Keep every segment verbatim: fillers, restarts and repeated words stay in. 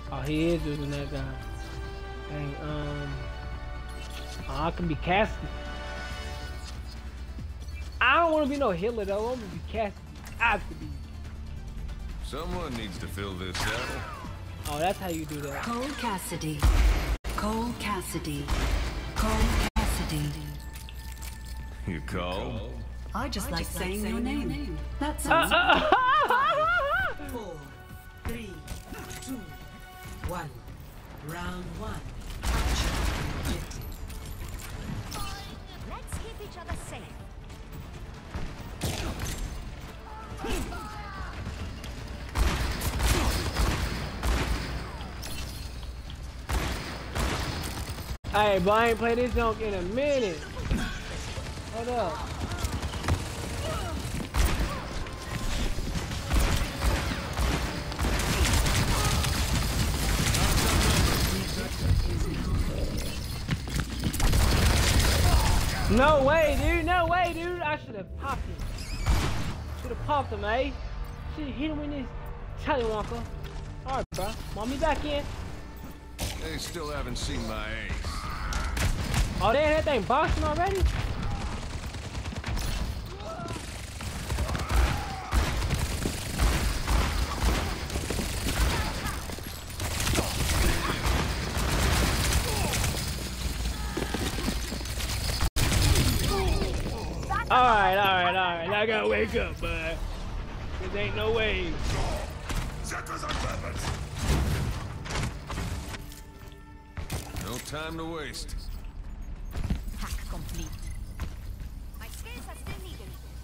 Oh, he is using that guy. Dang, um, oh, I can be Cassidy. I don't want to be no healer though. I want to be Cassidy. I have to be. Someone needs to fill this saddle. Oh, that's how you do that. Cole Cassidy. Cole Cassidy. Cole Cassidy. You call? I just I like just saying, like saying your name. name. That Uh, sounds. uh, uh, Four, three, two, one. Round one. Let's keep each other safe. Hey, but I ain't played this junk in a minute. Hold up. No way, dude. No way, dude. I should have popped him. Should have popped him, eh? Should have hit him with this tallywonker. Alright, bro. Want me back in? They still haven't seen my ace. Oh, they had that thing boxing already? Alright, alright, alright. I gotta wake up, bud. Cause ain't no way. No time to waste. Hack complete. My skills are still needed.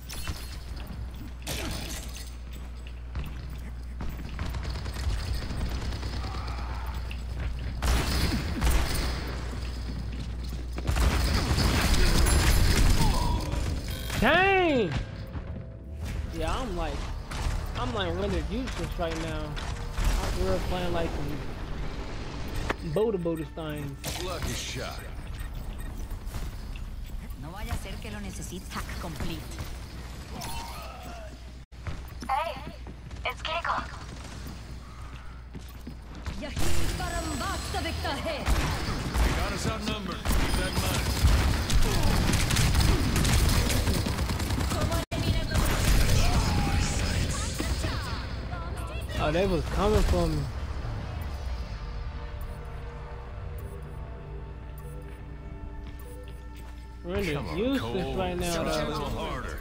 Dang! Yeah, I'm like, I'm like rendered useless right now. I'm real playing like some Boda Boda things. Lucky shot. No vaya a ser que lo necesite. Hack complete. Hey, it's Keiko. They got us outnumbered. Keep that in mind. Oh, they was coming for me. Rendered Come on, useless Cole. right now, Try a though. little harder.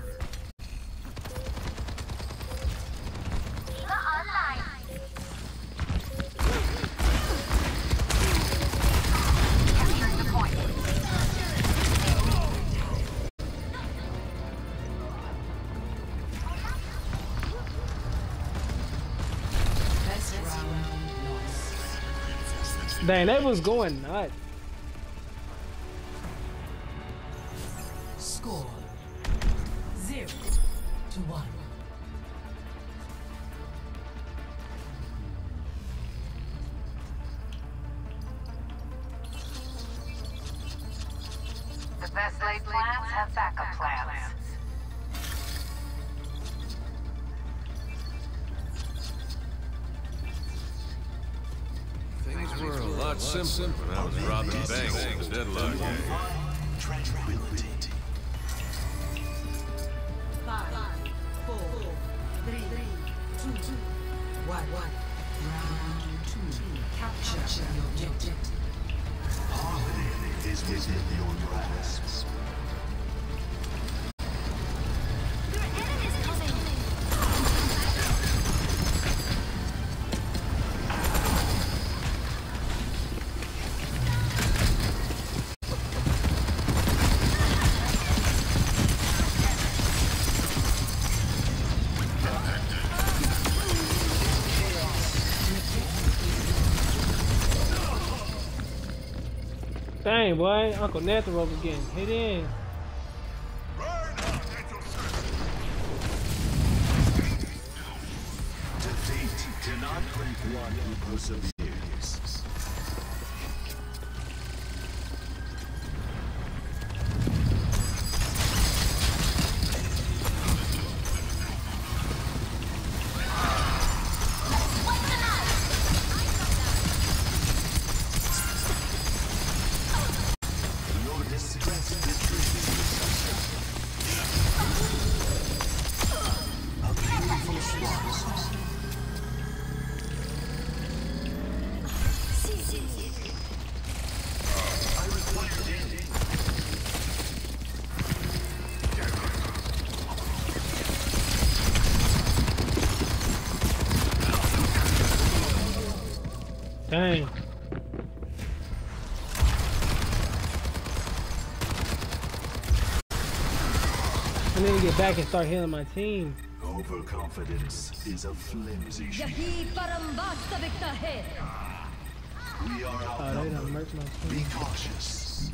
Capturing the point. Best round lost. Dang, they was going nuts. Score zero to one. The best laid plans have backup plans. Things were a lot simpler when I was robbing banks in the deadlock game. Five, four, three, two, one, one. Round two. Capture your objective. Harmony is within your grasp. Your enemy's coming. Dang, boy. Uncle Netherop again. Hit in. Defeat cannot bring blood who perseveres. Dang. I need to get back and start healing my team. Overconfidence is a flimsy shield. यही परम वास्तविकता है. We are Oh, they done outnumbered. murked my Be team. cautious.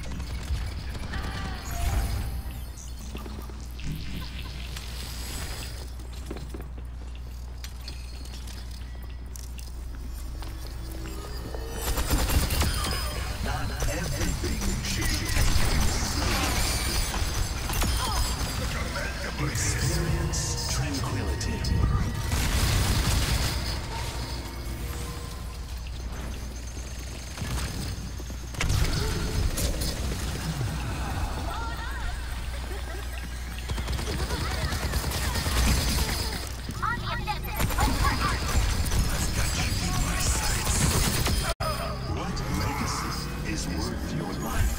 Not everything should be. Experience tranquility. What legacy is worth your life?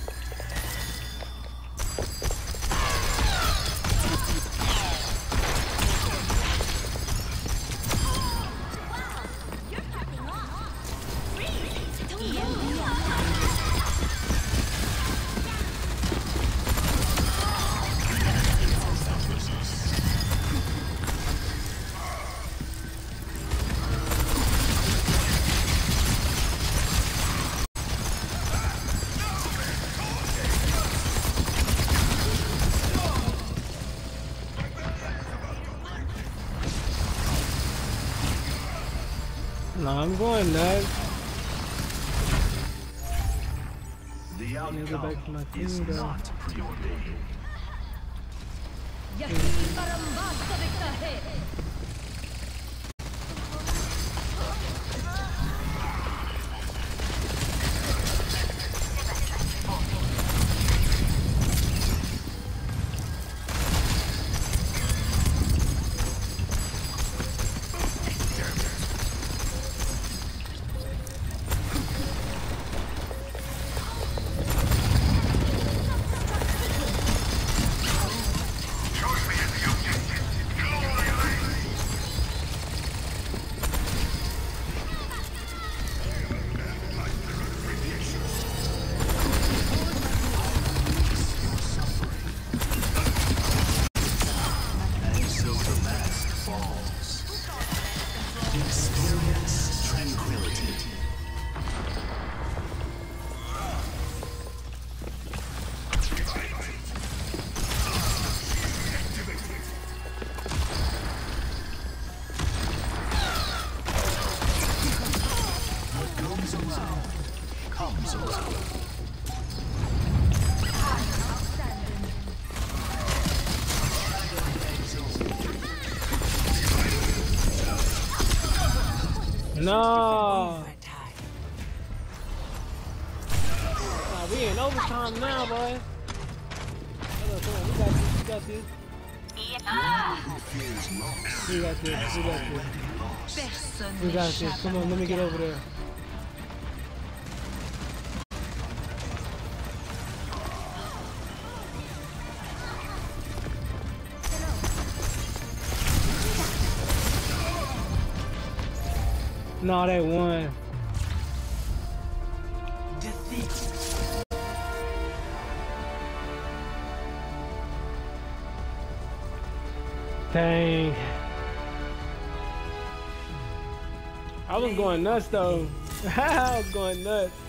No, I'm going nuts. The I need to go back to my outcome is team, though. not preordained. यही परम वास्तविकता है. And so the mask falls. Experience tranquility. What goes around comes around. No. Nah, we in overtime now, boy. Come on, come on, we got this, we got this. Who fears loss We got this, has we got already this. lost. We got this. Come on, let me get over there. No, they won. Dang. I was going nuts though. I was going nuts.